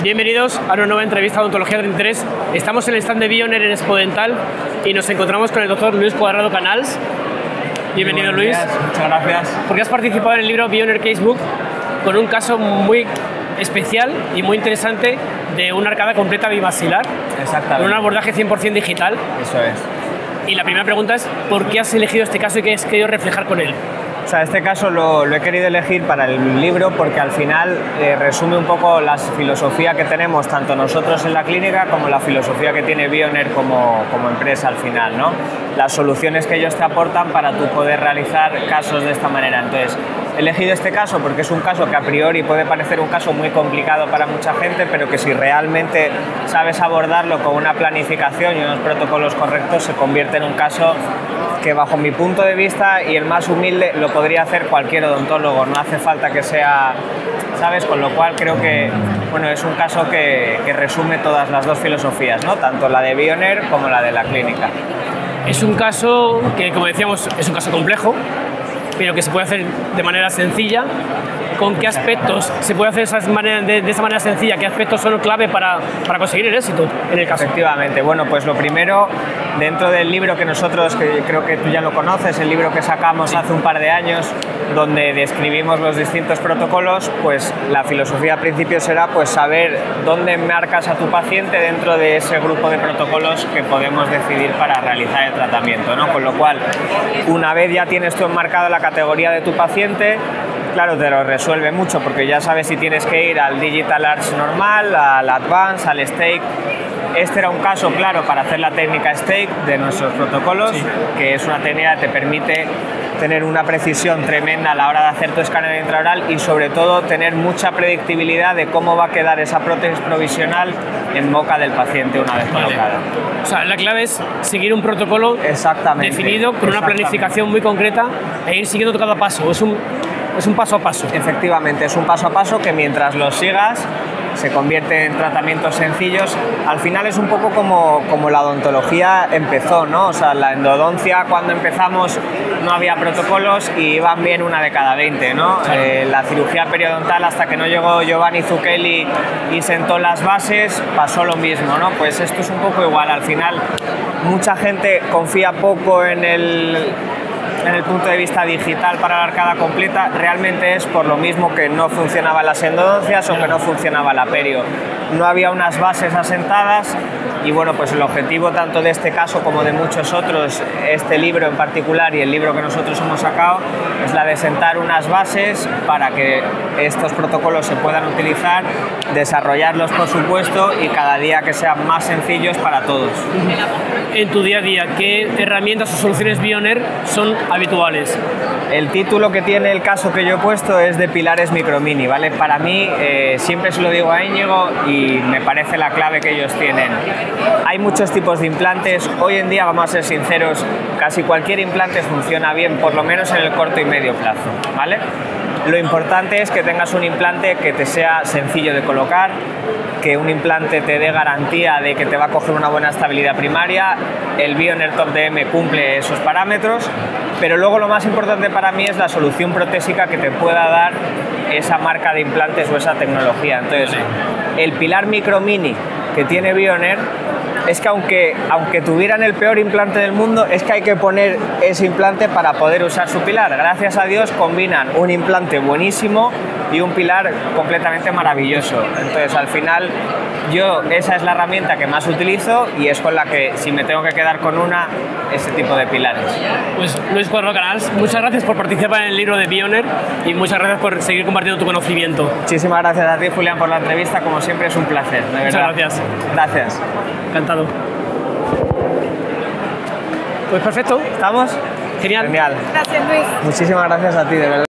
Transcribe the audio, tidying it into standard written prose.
Bienvenidos a una nueva entrevista de Odontología 33. Estamos en el stand de Bioner en Expo Dental y nos encontramos con el doctor Luis Cuadrado Canals. Bienvenido, Luis. Muchas gracias. Porque has participado en el libro Bioner Casebook con un caso muy especial y muy interesante de una arcada completa bimaxilar. Exactamente. Con un abordaje 100% digital. Eso es. Y la primera pregunta es, ¿por qué has elegido este caso y qué has querido reflejar con él? O sea, este caso lo he querido elegir para el libro porque al final resume un poco la filosofía que tenemos tanto nosotros en la clínica como la filosofía que tiene Bioner como empresa al final, ¿no? Las soluciones que ellos te aportan para tú poder realizar casos de esta manera. Entonces, he elegido este caso porque es un caso que a priori puede parecer un caso muy complicado para mucha gente, pero que si realmente sabes abordarlo con una planificación y unos protocolos correctos, se convierte en un caso que bajo mi punto de vista y el más humilde lo podría hacer cualquier odontólogo, no hace falta que sea, ¿sabes? Con lo cual creo que bueno, es un caso que resume todas las dos filosofías, ¿no? Tanto la de Bioner como la de la clínica. Es un caso que, como decíamos, es un caso complejo, pero que se puede hacer de manera sencilla. ¿Con qué aspectos se puede hacer de esa manera sencilla? ¿Qué aspectos son clave para conseguir el éxito en el caso? Efectivamente. Bueno, pues lo primero, dentro del libro que nosotros, que creo que tú ya lo conoces, el libro que sacamos hace un par de años, donde describimos los distintos protocolos, pues la filosofía al principio será pues saber dónde marcas a tu paciente dentro de ese grupo de protocolos que podemos decidir para realizar el tratamiento, ¿no? Con lo cual, una vez ya tienes tú enmarcado la categoría de tu paciente, claro, te lo resuelve mucho porque ya sabes si tienes que ir al Digital Arch normal, al Advanced, al Steak. Este era un caso claro para hacer la técnica Steak de nuestros protocolos, sí, que es una técnica que te permite tener una precisión tremenda a la hora de hacer tu escáner intraoral y sobre todo tener mucha predictibilidad de cómo va a quedar esa prótesis provisional en boca del paciente una vez colocada. O sea, la clave es seguir un protocolo definido con una planificación muy concreta e ir siguiendo cada paso. Es un paso a paso. Efectivamente, es un paso a paso que mientras lo sigas se convierte en tratamientos sencillos. Al final es un poco como la odontología empezó, ¿no? O sea, la endodoncia cuando empezamos no había protocolos y iban bien una de cada 20, ¿no? Claro. La cirugía periodontal hasta que no llegó Giovanni Zucchelli y sentó las bases pasó lo mismo, ¿no? Pues esto es un poco igual. Al final mucha gente confía poco en el punto de vista digital para la arcada completa, realmente es por lo mismo que no funcionaban las endodoncias o que no funcionaba la perio. No había unas bases asentadas y bueno, pues el objetivo tanto de este caso como de muchos otros, este libro en particular y el libro que nosotros hemos sacado, es la de sentar unas bases para que estos protocolos se puedan utilizar, desarrollarlos por supuesto y cada día que sean más sencillos para todos. En tu día a día, ¿qué herramientas o soluciones Bioner son habituales? El título que tiene el caso que yo he puesto es de pilares micromini, ¿vale? Para mí, siempre se lo digo a Íñigo y me parece la clave que ellos tienen. Hay muchos tipos de implantes, hoy en día, vamos a ser sinceros, casi cualquier implante funciona bien, por lo menos en el corto y medio plazo, ¿vale? Lo importante es que tengas un implante que te sea sencillo de colocar, que un implante te dé garantía de que te va a coger una buena estabilidad primaria. El Bioner Top DM cumple esos parámetros, pero luego lo más importante para mí es la solución protésica que te pueda dar esa marca de implantes o esa tecnología. Entonces, el pilar micromini que tiene Bioner es que aunque tuvieran el peor implante del mundo, es que hay que poner ese implante para poder usar su pilar. Gracias a Dios combinan un implante buenísimo y un pilar completamente maravilloso. Entonces, al final, esa es la herramienta que más utilizo y es con la que, si me tengo que quedar con una, ese tipo de pilares. Pues Luis Cuadrado Canals, muchas gracias por participar en el libro de Bioner y muchas gracias por seguir compartiendo tu conocimiento. Muchísimas gracias a ti, Julián, por la entrevista. Como siempre, es un placer, de verdad. Muchas gracias. Gracias. Encantado. Pues perfecto. ¿Estamos? Genial. Genial. Gracias, Luis. Muchísimas gracias a ti, de verdad.